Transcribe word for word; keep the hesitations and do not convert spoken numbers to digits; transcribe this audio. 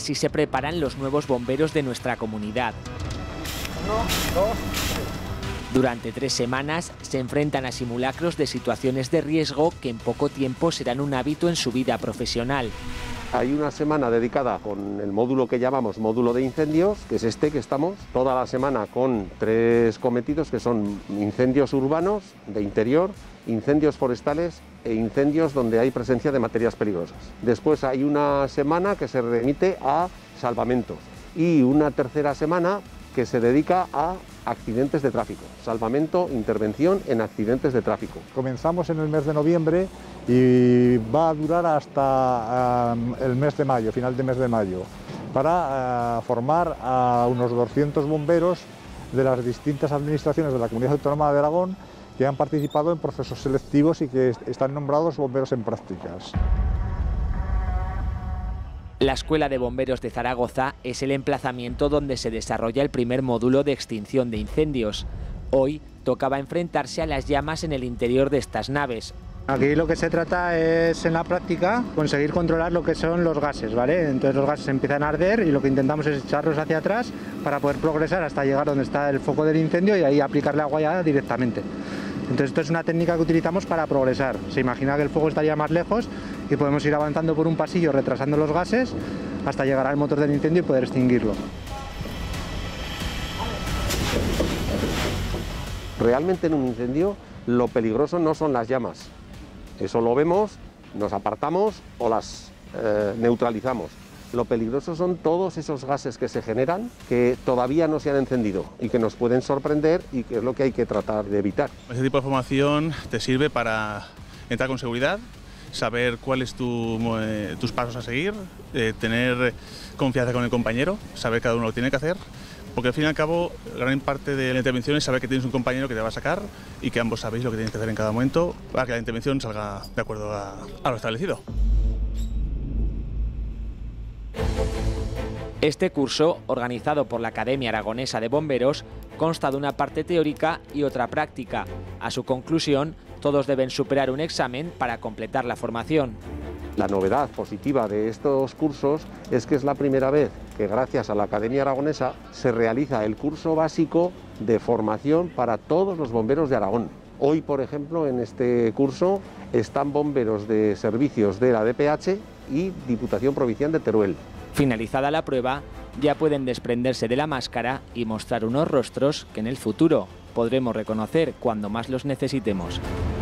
Así se preparan los nuevos bomberos de nuestra comunidad. Uno, dos, tres. Durante tres semanas se enfrentan a simulacros de situaciones de riesgo que en poco tiempo serán un hábito en su vida profesional. Hay una semana dedicada con el módulo que llamamos módulo de incendios, que es este que estamos, toda la semana con tres cometidos que son incendios urbanos, de interior, incendios forestales e incendios donde hay presencia de materias peligrosas. Después hay una semana que se remite a salvamentos y una tercera semana que se dedica a accidentes de tráfico, salvamento, intervención en accidentes de tráfico. Comenzamos en el mes de noviembre y va a durar hasta um, el mes de mayo, final de mes de mayo, para uh, formar a unos doscientos bomberos de las distintas administraciones de la Comunidad Autónoma de Aragón que han participado en procesos selectivos y que están nombrados bomberos en prácticas. La Escuela de Bomberos de Zaragoza es el emplazamiento donde se desarrolla el primer módulo de extinción de incendios. Hoy tocaba enfrentarse a las llamas en el interior de estas naves. Aquí lo que se trata es, en la práctica, conseguir controlar lo que son los gases, ¿vale? Entonces los gases empiezan a arder y lo que intentamos es echarlos hacia atrás para poder progresar hasta llegar donde está el foco del incendio y ahí aplicarle agua ya directamente. Entonces esto es una técnica que utilizamos para progresar. Se imagina que el fuego estaría más lejos y podemos ir avanzando por un pasillo retrasando los gases hasta llegar al motor del incendio y poder extinguirlo. Realmente en un incendio lo peligroso no son las llamas. Eso lo vemos, nos apartamos o las eh, neutralizamos. Lo peligroso son todos esos gases que se generan que todavía no se han encendido y que nos pueden sorprender y que es lo que hay que tratar de evitar. Este tipo de formación te sirve para entrar con seguridad, saber cuáles tu, eh, tus pasos a seguir, eh, tener confianza con el compañero, saber cada uno lo que tiene que hacer, porque al fin y al cabo gran parte de la intervención es saber que tienes un compañero que te va a sacar y que ambos sabéis lo que tenéis que hacer en cada momento para que la intervención salga de acuerdo a, a lo establecido. Este curso, organizado por la Academia Aragonesa de Bomberos, consta de una parte teórica y otra práctica. A su conclusión, todos deben superar un examen para completar la formación. La novedad positiva de estos cursos es que es la primera vez que gracias a la Academia Aragonesa se realiza el curso básico de formación para todos los bomberos de Aragón. Hoy, por ejemplo, en este curso están bomberos de servicios de la D P H y Diputación Provincial de Teruel. Finalizada la prueba, ya pueden desprenderse de la máscara y mostrar unos rostros que en el futuro podremos reconocer cuando más los necesitemos.